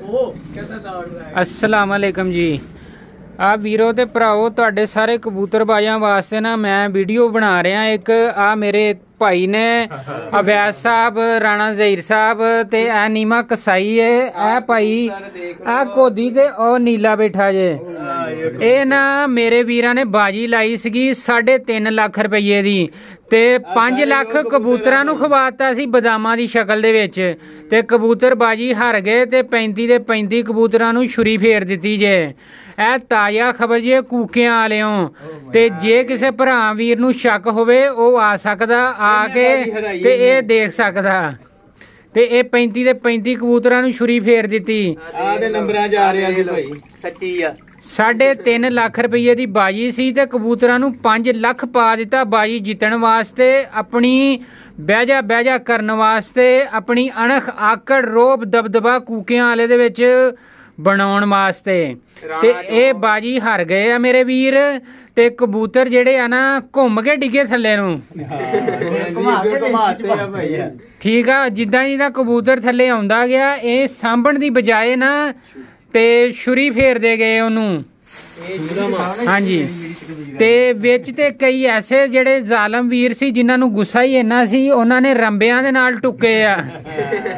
अस्सलाम वालेकुम जी। आ वीरो ते भराओ तुहाडे सारे कबूतरबाजां वास्ते ना मैं वीडियो बना रहा। एक आ मेरे भाई ने अवैस साहब, राणा ज़हीर साहब ते आ नीमा कसाई है। आ भाई आ कोदी ते ओ नीला बैठा जे। ए ना मेरे वीरां ने बाजी लाई सी 3.5 लाख रुपये दी ते 5 लाख कबूतरां नूं खवाता सी बदामां दी शक्ल दे विच ते कबूतर बाजी हार गए ते 35 दे 35 कबूतरां नूं छुरी फेर दित्ती जे। ए ताज़ा खबर जे कूकियां वालेओं ते जे किसे भरा वीर नूं शक होवे ओह आ सकदा आके ते ए देख सकदा ते ए 35 दे 35 कबूतरां नूं छुरी फेर दित्ती। नंबरां जा रहा जी भाई सच्ची आ। 3.5 लाख रुपये की बाजी सी ते कबूतरां नूं 5 लाख पा दिता बाजी जितण वास्ते, अपनी बहजा करन वास्ते, अपनी अणख आकड़ रोब दबदबा कूकियां वाले दे विच बनाउण वास्ते ते ए बाजी हार गए आ मेरे वीर। ते कबूतर जेड़े आ ना घुम के डिगे थल्ले नूं। ठीक आ, जिद्दां जिद्दां कबूतर थल्ले आउंदा गया ए सांभण दी बजाए ना ते छुरी फेरदे गए ओनू। हाँ जी, ते विच ते कई ऐसे जेड़े जालम वीर सी जिन्हां नूं गुस्सा ही इन्ना सी उन्हां ने रंबियां दे नाल टुके आ।